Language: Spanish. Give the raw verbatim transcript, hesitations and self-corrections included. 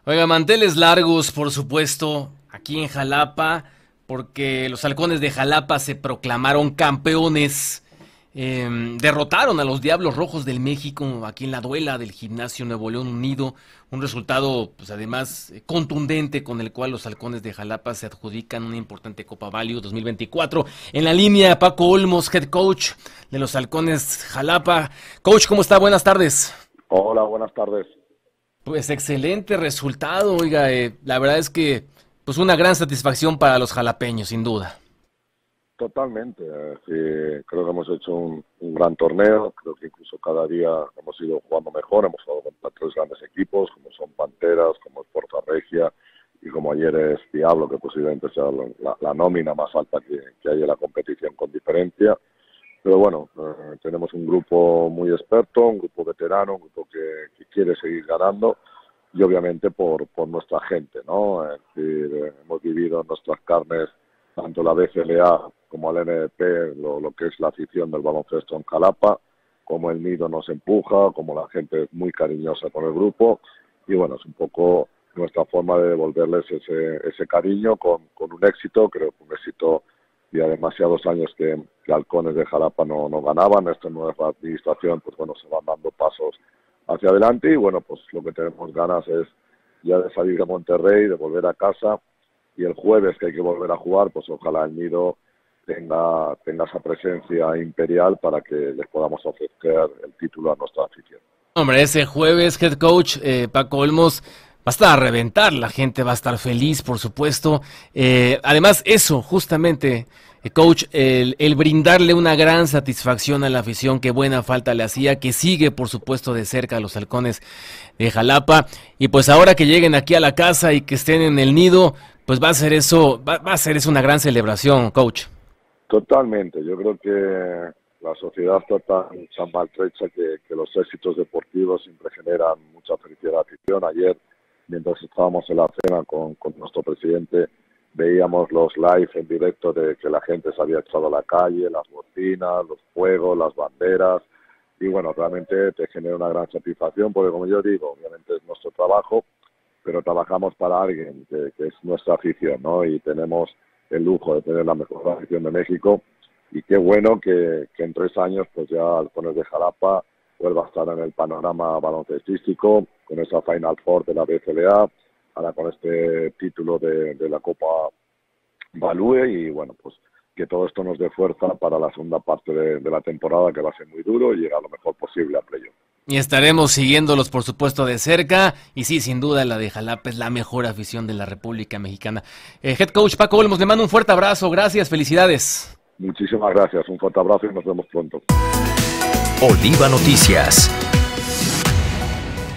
Oiga, manteles largos, por supuesto, aquí en Jalapa, porque los Halcones de Jalapa se proclamaron campeones. Eh, derrotaron a los Diablos Rojos del México aquí en la duela del Gimnasio Nuevo León Unido. Un resultado, pues además, eh, contundente, con el cual los Halcones de Jalapa se adjudican una importante Copa Value dos mil veinticuatro. En la línea, Paco Olmos, head coach de los Halcones Jalapa. Coach, ¿cómo está? Buenas tardes. Hola, buenas tardes. Pues excelente resultado, oiga, eh, la verdad es que pues una gran satisfacción para los jalapeños, sin duda. Totalmente, eh, sí, creo que hemos hecho un, un gran torneo, creo que incluso cada día hemos ido jugando mejor, hemos jugado contra tres grandes equipos, como son Panteras, como es Porta Regia y como ayer es Diablo, que posiblemente sea la, la nómina más alta que, que hay en la competición con diferencia. Pero bueno, eh, tenemos un grupo muy experto, un grupo veterano, un grupo que, que quiere seguir ganando y obviamente por, por nuestra gente, ¿no? Es decir, eh, hemos vivido en nuestras carnes tanto la B C L A como el N D P, lo, lo que es la afición del baloncesto en Jalapa, como el nido nos empuja, como la gente es muy cariñosa con el grupo y bueno, es un poco nuestra forma de devolverles ese, ese cariño con, con un éxito, creo que un éxito y a demasiados años que, que Halcones de Jalapa no, no ganaban. Esta nueva administración, pues bueno, se van dando pasos hacia adelante y bueno, pues lo que tenemos ganas es ya de salir de Monterrey, de volver a casa y el jueves que hay que volver a jugar, pues ojalá el Nido tenga, tenga esa presencia imperial para que les podamos ofrecer el título a nuestra afición. Hombre, ese jueves, head coach, eh, Paco Olmos, va a estar a reventar, la gente va a estar feliz, por supuesto. Eh, además, eso, justamente, eh, coach, el, el brindarle una gran satisfacción a la afición, que buena falta le hacía, que sigue, por supuesto, de cerca a los Halcones de Jalapa. Y pues ahora que lleguen aquí a la casa y que estén en el nido, pues va a ser eso, va, va a ser eso una gran celebración, coach. Totalmente, yo creo que la sociedad está tan, tan maltrecha que, que los éxitos deportivos siempre generan mucha felicidad a la afición. Ayer, mientras estábamos en la cena con, con nuestro presidente, veíamos los live en directo de que la gente se había echado a la calle, las bocinas, los fuegos, las banderas, y bueno, realmente te genera una gran satisfacción, porque como yo digo, obviamente es nuestro trabajo, pero trabajamos para alguien que, que es nuestra afición, ¿no? Y tenemos el lujo de tener la mejor afición de México, y qué bueno que, que en tres años pues ya Halcones de Jalapa vuelva a estar en el panorama baloncestístico, con esa Final Four de la B C L A, ahora con este título de, de la Copa Value y bueno, pues que todo esto nos dé fuerza para la segunda parte de, de la temporada, que va a ser muy duro y llegar lo mejor posible a playoff. Y estaremos siguiéndolos, por supuesto, de cerca. Y sí, sin duda, la de Jalapa es la mejor afición de la República Mexicana. Eh, head coach Paco Olmos, le mando un fuerte abrazo. Gracias, felicidades. Muchísimas gracias, un fuerte abrazo y nos vemos pronto. Oliva Noticias.